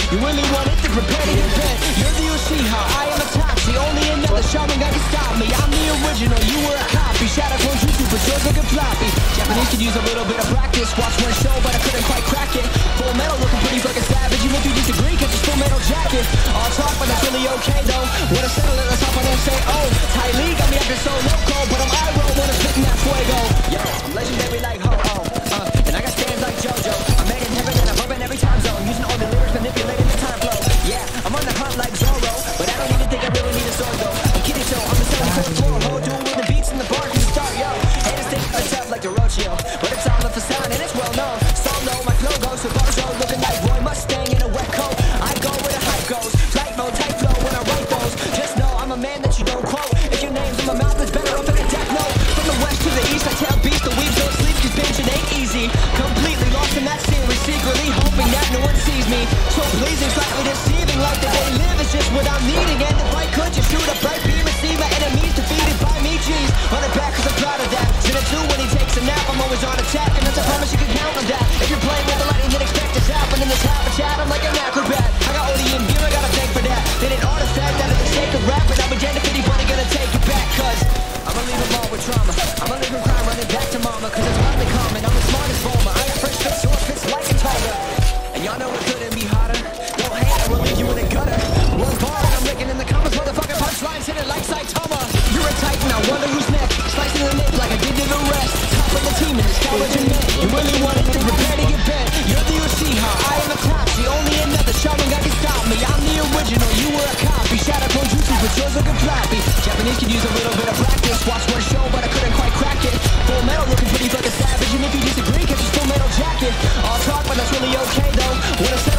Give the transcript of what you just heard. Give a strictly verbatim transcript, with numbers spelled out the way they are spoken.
You really wanted to prepare to get bent. You're the Uchiha, I am a Tachi. Only another Sharingan can stop me. I'm the original, you were a copy. Shadow clone jutsu, but yours looking floppy. Japanese could use a little bit of practice. Watch one show, but I couldn't quite crack it. Full metal looking pretty fucking savage. Even if you disagree, cause it's full metal jacket. All talk, but that's really okay though. Wanna settle it, let's hop on and say, oh, Ty Lee got me acting so loco, but I'm Iroh, wanna spit in that fuego. Yo, I'm legendary like Ho-Oh, uh, and I got stands like JoJo. I'm made in heaven and I'm up in every time zone. Using all the lyrics, manipulating the time flow. Yeah, I'm on the hunt like Zorro, but I don't even think I really need a sword though. I'm kidding, so I'm the seventy-fourth floor, ho, duel with the beats in the bar can start, yo. Haters think I'm tough like Orochio, but it's all a facade and it's well known. Solo, my flow goes to Bozo, looking like Roy Mustang in a wet coat. I go where the hype goes, flight mode, type flow when I write those. Just know I'm a man that you don't quote. If your name's in my mouth, it's better off in a death note. From the west to the east, I tell beats the weaves don't sleep, cause benching ain't easy. Completely lost in that series, secretly hoping that no one sees me. So pleasing, slightly deceiving, like the day live is just what I'm needing. And if I could just shoot a bright beam and see my enemies defeated by me, jeez. On it back, cause I'm proud of that. Send it two when he takes a nap, I'm always on attack, and that's a promise you can count on that. If you're playing with the lightning, then expect it to happen in this habitat. I'm like an acrobat. I got O D M gear, I gotta thank for that. Then an artifact out of the sake of rap, and I'm a gender fifty, but I'm gonna take it back, cause I'ma leave them all with trauma. I'ma leave them crime, running back to mama, cause it's finally common. I'm the smartest bomber, I am fresh fit, short fits like a tiger. And y'all know it couldn't be hotter. Don't hate, I will leave you in a gutter. One bar, and I'm licking in the comments, motherfucking punchlines hit it like Saitama. You're a titan, I wonder who's next. Slicing the neck like I did to the rest. Top of the team in this college and net. You really wanted to prepare to get bent. You're the Uchiha, I am a Tachi. Only another Sharingan can stop me. I'm the original, you were a copy. Shadow clone jutsu, but yours looking floppy. Japanese could use a little bit of practice. Watch one show, but I couldn't quite crack it. Full metal looking pretty fucking savage. And if you disagree, catch your full metal jacket. All talk, but that's really okay though. Wanna settle